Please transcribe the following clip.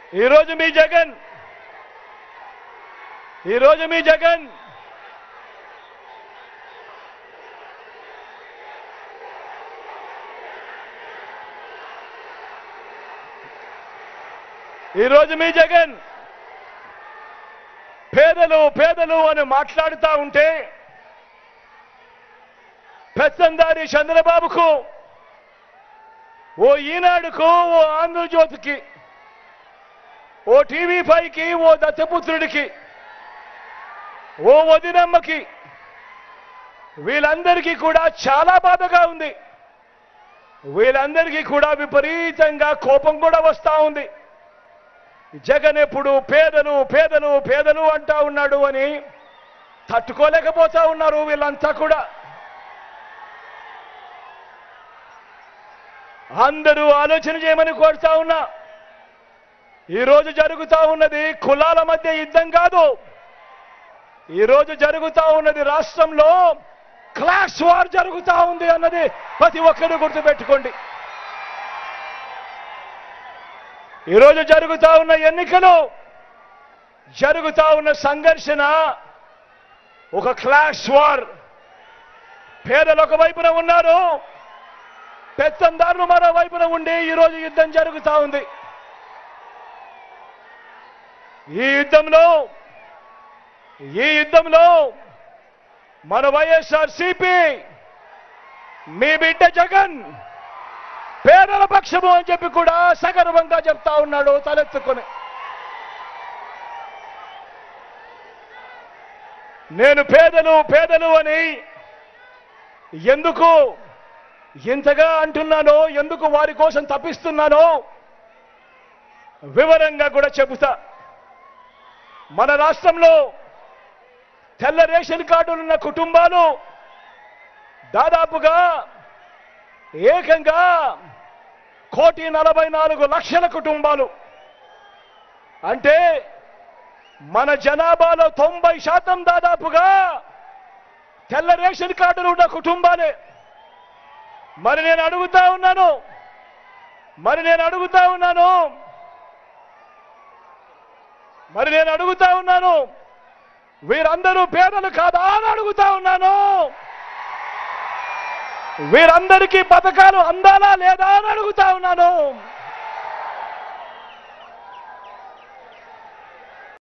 ఈరోజు మీ జగన్ ఈరోజు మీ జగన్ పేదలు అని మాట్లాడుతూ ఉంటే పెత్తందారి చంద్రబాబుకు, ఓ ఈనాడుకు, ఓ ఆంధ్రజ్యోతికి, ఓ టీవీ5కి, ఓ దత్తపుత్రుడికి, ఓ వదినమ్మకి, వీళ్ళందరికీ కూడా చాలా బాధగా ఉంది. వీళ్ళందరికీ కూడా విపరీతంగా కోపం కూడా వస్తూ ఉంది. జగన్ ఎప్పుడు పేదలు అంటా ఉన్నాడు అని తట్టుకోలేకపోతా ఉన్నారు వీళ్ళంతా కూడా. అందరూ ఆలోచన చేయమని కోరుతా ఉన్నా. ఈరోజు జరుగుతా ఉన్నది కులాల మధ్య యుద్ధం కాదు. ఈరోజు జరుగుతా ఉన్నది రాష్ట్రంలో క్లాస్ వార్ జరుగుతా ఉంది అన్నది ప్రతి ఒక్కరూ గుర్తుపెట్టుకోండి. ఈరోజు జరుగుతా ఉన్న ఎన్నికలు, జరుగుతా ఉన్న సంఘర్షణ ఒక క్లాస్ వార్. పేదలు ఒక వైపున ఉన్నారు, పెత్తందారులు మరో వైపున ఉండి ఈరోజు యుద్ధం జరుగుతా ఉంది. ఈ యుద్ధంలో మన వైఎస్ఆర్సీపీ, మీ బిడ్డ జగన్ పేదల పక్షము అని చెప్పి కూడా సగర్వంగా చెప్తా ఉన్నాడు తలెత్తుకొని. నేను పేదలు అని ఎందుకు ఇంతగా అంటున్నానో, ఎందుకు వారి కోసం తప్పిస్తున్నానో వివరంగా కూడా చెబుతా. మన రాష్ట్రంలో తెల్ల రేషన్ కార్డులున్న కుటుంబాలు దాదాపుగా ఏకంగా 1,44,00,000 కుటుంబాలు. అంటే మన జనాభాలో 90% దాదాపుగా తెల్ల రేషన్ కార్డులు ఉన్న కుటుంబాలే. మరి నేను అడుగుతా ఉన్నాను, వీరందరూ పేదలు కాదా అని అడుగుతా ఉన్నాను. వీరందరికీ పథకాలు అందాలా లేదా అని అడుగుతా ఉన్నాను.